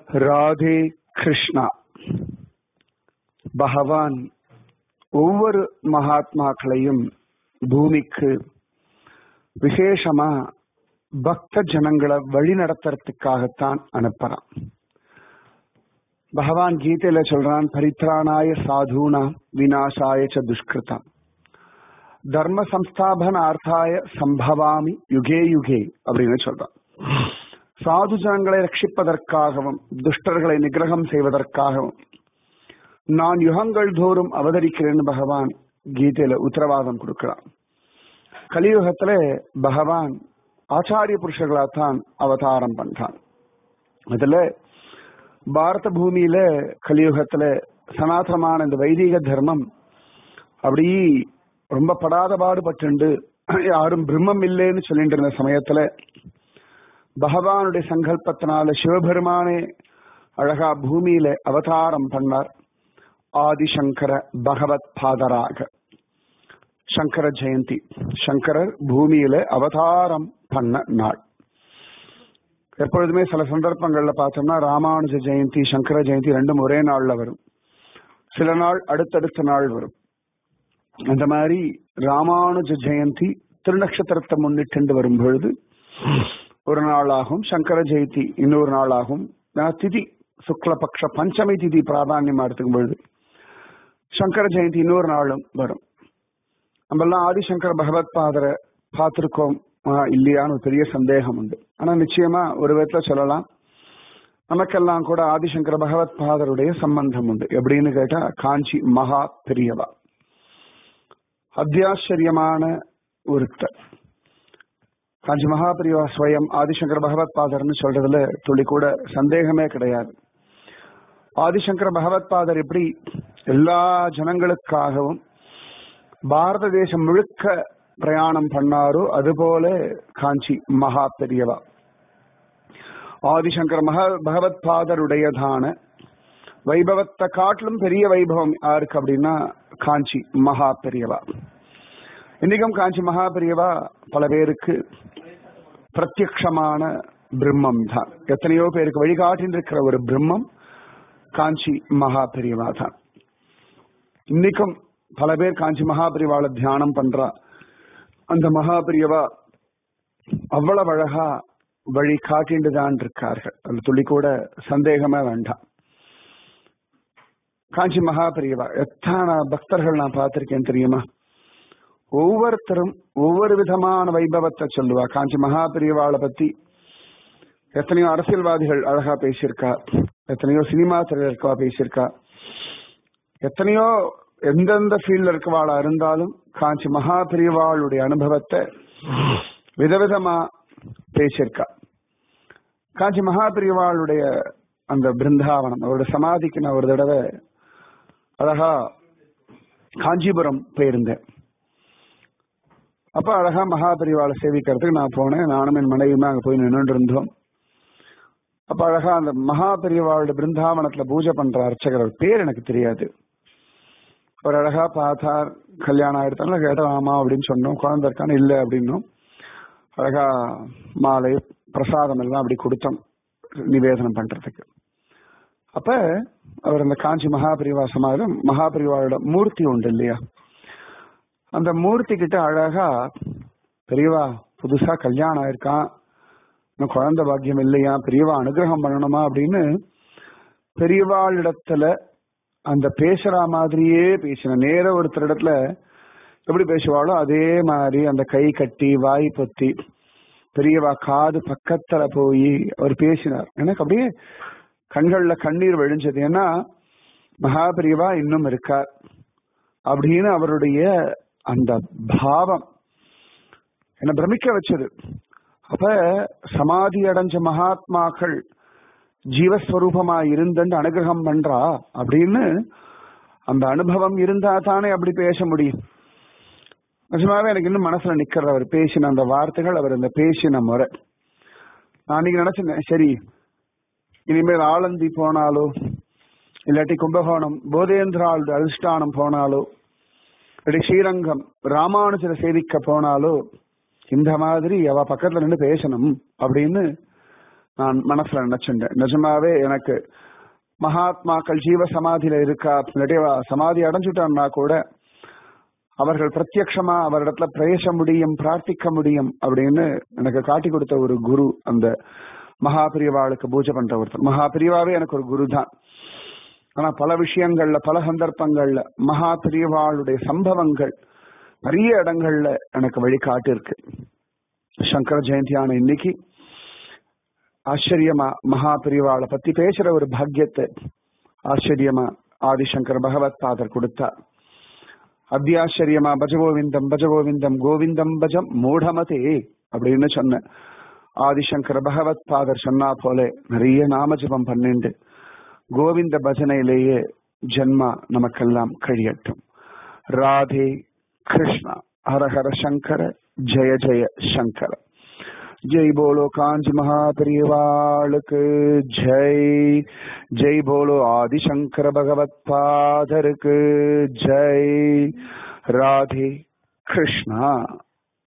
ராதே கிருஷ்ணா. பகவான் ஒவ்வொரு மகாத்மாக்களையும் பூமிக்கு விசேஷமா பக்த ஜனங்களை வழி நடத்துறதுக்காகத்தான் அனுப்புறான். பகவான் கீதையில சொல்றான், பரித்ராணாய சாதுனா விநாசாய ச துஷ்கிருதம் தர்ம சம்ஸ்தாபனார்த்தாய சம்பவாமி யுகே யுகே அப்படின்னு சொல்றான். சாது ஜனங்களை ரட்சிப்பதற்காகவும் துஷ்டர்களை நிகிரகம் செய்வதற்காகவும் நான் யுகங்கள் தோறும் அவதரிக்கிறேன்னு பகவான் கீதையில உத்தரவாதம் கொடுக்கிறான். கலியுகத்துல பகவான் ஆச்சாரிய புருஷர்களாத்தான் அவதாரம் பண்றான். அதுல பாரத பூமியில கலியுகத்துல சனாதனமான இந்த வைதிக தர்மம் அப்படி ரொம்ப படாத பாடுபட்டு யாரும் பிரம்மம் இல்லைன்னு சொல்லிட்டு இருந்த சமயத்துல பகவானுடைய சங்கல்பத்தினால சிவபெருமானே அழகா பூமியில அவதாரம் பண்ணார். ஆதிசங்கர பகவத் பாதராக சங்கர ஜெயந்தி, சங்கரர் பூமியில அவதாரம் பண்ண நாள். எப்பொழுதுமே சில சந்தர்ப்பங்கள்ல பார்த்தோம்னா ராமானுஜ ஜெயந்தி சங்கர ஜெயந்தி ரெண்டும் ஒரே நாள்ல வரும், சில நாள் அடுத்தடுத்த நாள் வரும். அந்த மாதிரி ராமானுஜ ஜெயந்தி திருநக்ஷத்திரத்தை முன்னிட்டு வரும் பொழுது ஒரு நாளாகும், சங்கர ஜெயந்தி இன்னொரு நாளாகும். திதி சுக்லபக்ஷ பஞ்சமி திதி பிராதான்யமா எடுத்துக்கும் பொழுது சங்கர ஜெயந்தி இன்னொரு நாளும் வரும். நம்மெல்லாம் ஆதிசங்கர பகவத் பாதரை பார்த்திருக்கோம் இல்லையான்னு ஒரு பெரிய சந்தேகம் உண்டு. ஆனா நிச்சயமா ஒரு விதத்துல சொல்லலாம், நமக்கெல்லாம் கூட ஆதிசங்கர பகவத் பாதருடைய சம்பந்தம் உண்டு. எப்படின்னு கேட்டா, காஞ்சி மகா பெரியவா அத்தியாச்சரியமான ஒருத்தர். காஞ்சி மகா பெரியவா ஸ்வயம் ஆதிசங்கர பகவத் பாதர்னு சொல்றதுல துளி கூட சந்தேகமே கிடையாது. ஆதிசங்கர பகவத் பாதர் எப்படி எல்லா ஜனங்களுக்காகவும் பாரத தேசம் முழுக்க பிரயாணம் பண்ணாரோ அதுபோல காஞ்சி மகா பெரியவா ஆதிசங்கர பகவத் பாதருடையதான வைபவத்தை காட்டிலும் பெரிய வைபவம் யாருக்கு அப்படின்னா காஞ்சி மகா பெரியவா. இன்னைக்கும் காஞ்சி மகா பெரியவா பல பேருக்கு பிரத்யக்ஷமான பிரம்மம் தான். எத்தனையோ பேருக்கு வழிகாட்டின் இருக்கிற ஒரு பிரம்மம் காஞ்சி மகா பெரியவா தான். இன்னைக்கும் பல பேர் காஞ்சி மகா பெரியவாளை தியானம் பண்றா. அந்த மகா பெரியவா அவ்வளவு அழகா வழி காட்டிண்டு தான் இருக்கார்கள், அது துளி கூட சந்தேகமே வேண்டாம். காஞ்சி மகா பெரியவா எத்தனை பக்தர்கள் நான் பார்த்திருக்கேன் தெரியுமா? ஒவ்வொருத்தரும் ஒவ்வொரு விதமான வைபவத்தை சொல்லுவா. காஞ்சி மகா பெரியவாளை பத்தி எத்தனையோ அரசியல்வாதிகள் அழகா பேசியிருக்கா, எத்தனையோ சினிமா திரையில பேசியிருக்கா, எத்தனையோ எந்தெந்த ஃபீல்ட்ல இருக்கவாளா இருந்தாலும் காஞ்சி மகா பெரியவாளுடைய அனுபவத்தை விதவிதமா பேசியிருக்கா. காஞ்சி மகா பெரியவாளுடைய அந்த பிருந்தாவனம், அவருடைய சமாதிக்கு நான் ஒரு தடவை அழகா காஞ்சிபுரம் போயிருந்தேன். அப்ப அழகா மகா பெரியவாளை சேவிக்கிறதுக்கு நான் போனேன். நானும் என் மனைவியுமே அங்க போய் நின்று இருந்தோம். அப்ப அழகா அந்த மகா பெரியவாளுடைய பிருந்தாவனத்துல பூஜை பண்ற அர்ச்சகர் பேர் எனக்கு தெரியாது. ஒரு அழகா பார்த்தார், கல்யாணம் ஆயிடுத்தாலும் கேட்டோம் ஆமா அப்படின்னு சொன்னோம். குழந்தை இருக்கான்னு இல்லை அப்படின்னும். அழகா மாலை பிரசாதம் எல்லாம் அப்படி கொடுத்தோம் நிவேதனம் பண்றதுக்கு. அப்ப அவர் அந்த காஞ்சி மகாபிரிவா சமாதியில மகாபிரிவாவோட மூர்த்தி உண்டு இல்லையா, அந்த மூர்த்தி கிட்ட அழகா பெரியவா புதுசா கல்யாணம் ஆயிருக்கான், இன்னும் குழந்தை பாக்கியம் இல்லையா, பெரியவா அனுகிரகம் பண்ணணுமா அப்படின்னு பெரியவாளிடத்துல அந்த பேசுற மாதிரியே பேசின. நேர ஒருத்தர் இடத்துல எப்படி பேசுவாளோ அதே மாதிரி அந்த கை கட்டி வாய் பொத்தி பெரியவா காது பக்கத்துல போய் அவர் பேசினார். எனக்கு அப்படியே கண்கள்ல கண்ணீர் வழிஞ்சது. ஏன்னா மகா பெரியவா இன்னும் இருக்கார் அப்படின்னு அவருடைய அந்த பாவம் என்ன பிரமிக்க வச்சது. அப்ப சமாதி அடைஞ்ச மகாத்மாக்கள் ஜீவஸ்வரூபமா இருந்துட்டு அனுகிரகம் பண்றா அப்படின்னு அந்த அனுபவம் இருந்தா தானே அப்படி பேச முடியும். நிஜமாவே எனக்கு இன்னும் மனசுல நிக்கிறது அவர் பேசின அந்த வார்த்தைகள், அவர் அந்த பேசின முறை. நான் அன்னைக்கு நினைச்சேன், சரி இனிமேல் ஆலந்தி போனாலோ இல்லாட்டி கும்பகோணம் போதேந்திராள் அதிஷ்டானம் போனாலோ இல்லாட்டி ஸ்ரீரங்கம் ராமானுஜரை சேவிக்க போனாலோ இந்த மாதிரி அவ பக்கத்துல நின்று பேசணும் அப்படின்னு நான் மனசுல நினைச்சுட்டேன். நிஜமாவே எனக்கு மகாத்மாக்கள் ஜீவ சமாதியில இருக்கா, சமாதி அடைஞ்சுட்டான்னா கூட அவர்கள் பிரத்யக்ஷமா அவரிடத்துல பேச முடியும், பிரார்த்திக்க முடியும் அப்படின்னு எனக்கு காட்டி கொடுத்த ஒரு குரு அந்த மகாபிரிவாளுக்கு பூஜை பண்ற ஒருத்தர். மகாபிரிவாவே எனக்கு ஒரு குரு தான். ஆனா பல விஷயங்கள்ல பல சந்தர்ப்பங்கள்ல மகாபிரிவாளுடைய சம்பவங்கள் நிறைய இடங்கள்ல எனக்கு வழிகாட்டு இருக்கு. சங்கர ஜெயந்தியான இன்னைக்கு ஆச்சரியமா மகாபிரிவாளை பத்தி பேசுற ஒரு பாக்கியத்தை ஆச்சரியமா ஆதிசங்கர் பகவத் பாதர் கொடுத்தார். அத்தியாச்சரியமா பஜகோவிந்தம் பஜகோவிந்தம் கோவிந்தம் பஜம் மூடமதே அப்படின்னு சொன்ன ஆதிசங்கர் பகவத் பாதர் சொன்னா போல நிறைய நாமஜபம் பண்ணிண்டு கோவிந்த பஜனையிலேயே ஜென்மா நமக்கெல்லாம் கழியட்டும். ராதே கிருஷ்ணா. ஹரஹர சங்கர ஜெய ஜெய சங்கர. ஜெய் போலோ காஞ்சி மகாபெரிவாளுக்கு ஜெய். ஜெய் போலோ ஆதிசங்கர பகவத் பாதருக்கு ஜெய். ராதே கிருஷ்ணா.